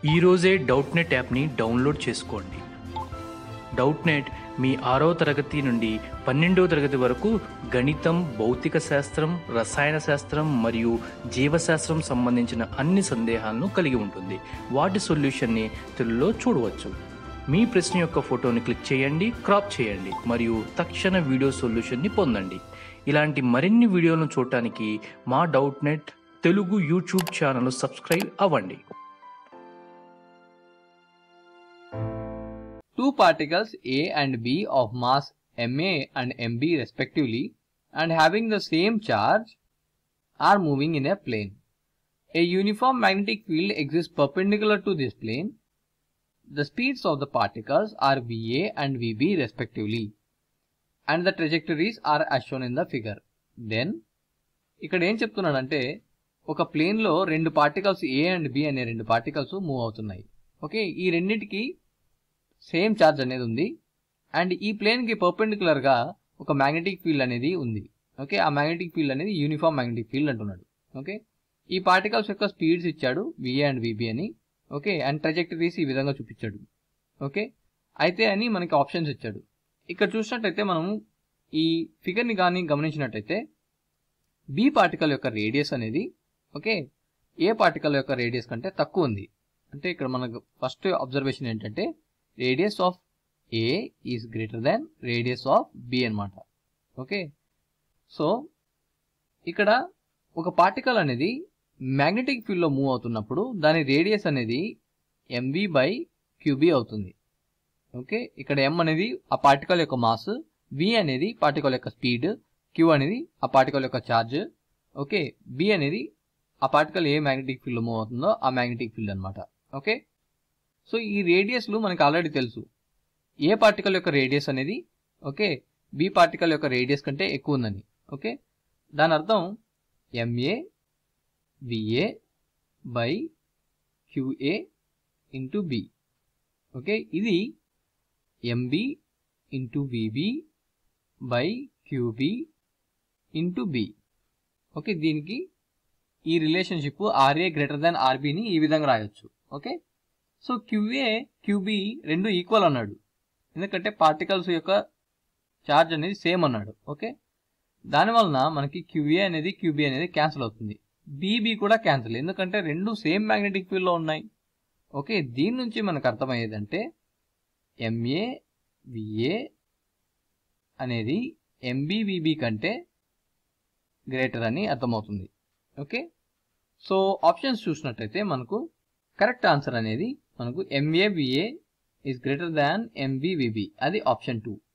ఈరోజే డౌట్నెట్ యాప్ని డౌన్లోడ్ చేసుకోండి. డౌట్నెట్ మీ 6వ తరగతి నుండి 12వ తరగతి వరకు గణితం, భౌతిక శాస్త్రం, రసాయన శాస్త్రం మరియు జీవశాస్త్రం సంబంధించిన అన్ని సందేహాలను కలిగి ఉంటుంది. వాటి సొల్యూషన్ని తెలుగులో చూడవచ్చు. మీ ప్రశ్న యొక్క ఫోటోని క్లిక్ చేయండి, క్రాప్ చేయండి మరియు తక్షణ వీడియో సొల్యూషన్ని పొందండి. ఇలాంటి మరిన్ని వీడియోలను చూడటానికి మా Doubtnut Telugu YouTube channel subscribe అవ్వండి. Two particles A and B of mass ma and mb respectively and having the same charge are moving in a plane. A uniform magnetic field exists perpendicular to this plane. The speeds of the particles are Va and Vb respectively and the trajectories are as shown in the figure. Then ఇక్కడ ఏం చెప్తున్నాడంటే ఒక plane లో రెండు particles A and B అనే రెండు particles move అవుతున్నాయి. Okay, ఈ రెండింటికి సేమ్ ఛార్జ్ అనేది ఉంది అండ్ ఈ ప్లేన్ కి పర్పెండిక్యులర్ గా ఒక మ్యాగ్నెటిక్ ఫీల్డ్ అనేది ఉంది. ఓకే, ఆ మ్యాగ్నెటిక్ ఫీల్డ్ అనేది యూనిఫామ్ మ్యాగ్నెటిక్ ఫీల్డ్ అంటున్నాడు. ఓకే, ఈ పార్టికల్స్ యొక్క స్పీడ్స్ ఇచ్చాడు VA అండ్ VB అని. ఓకే, అండ్ ట్రజెక్టరీస్ ఈ విధంగా చూపించాడు. ఓకే, అయితే అని మనకి ఆప్షన్స్ ఇచ్చాడు. ఇక్కడ చూసినట్టయితే మనం ఈ ఫిగర్ ని కానీ గమనించినట్టయితే B పార్టికల్ యొక్క రేడియస్ అనేది ఓకే ఏ పార్టికల్ యొక్క రేడియస్ కంటే తక్కువ ఉంది. అంటే ఇక్కడ మనకు ఫస్ట్ అబ్జర్వేషన్ ఏంటంటే radius of A is greater than radius of B అనమాట. ఓకే, సో ఇక్కడ ఒక పార్టికల్ అనేది మ్యాగ్నెటిక్ ఫీల్డ్ లో మూవ్ అవుతున్నప్పుడు దాని రేడియస్ అనేది mv బై qb అవుతుంది. ఓకే, ఇక్కడ m అనేది ఆ పార్టికల్ యొక్క మాస్, v అనేది పార్టికల్ యొక్క స్పీడ్, q అనేది ఆ పార్టికల్ యొక్క ఛార్జ్. ఓకే, b అనేది ఆ పార్టికల్ ఏ మ్యాగ్నెటిక్ ఫీల్డ్ లో మూవ్ అవుతుందో ఆ మ్యాగ్నెటిక్ ఫీల్డ్ అనమాట. ఓకే, సో ఈ రేడియస్లు మనకు ఆల్రెడీ తెలుసు. ఏ పార్టికల్ యొక్క రేడియస్ అనేది ఓకే బి పార్టికల్ యొక్క రేడియస్ కంటే ఎక్కువ ఉందని. ఓకే, దాని అర్థం MA VA by QA into B. Okay, ఇది MB into VB by QB into B. Okay, దీనికి ఈ రిలేషన్షిప్ RA గ్రేటర్ దాన్ RBని ఈ విధంగా రాయొచ్చు. ఓకే, సో QA QB రెండు ఈక్వల్ అన్నాడు ఎందుకంటే పార్టికల్స్ యొక్క ఛార్జ్ అనేది సేమ్ అన్నాడు. ఓకే, దానివలన మనకి QA అనేది QB అనేది క్యాన్సిల్ అవుతుంది. BB కూడా క్యాన్సిల్ ఎందుకంటే రెండు సేమ్ మ్యాగ్నెటిక్ ఫీల్డ్ లో ఉన్నాయి. ఓకే, దీని నుంచి మనకు అర్థమయ్యేదంటే MA VA అనేది MB VB కంటే గ్రేటర్ అని అర్థమవుతుంది. ఓకే, సో ఆప్షన్స్ చూసినట్టయితే మనకు కరెక్ట్ ఆన్సర్ అనేది మనకు MA VA is greater than MB VB, అది ఆప్షన్ 2.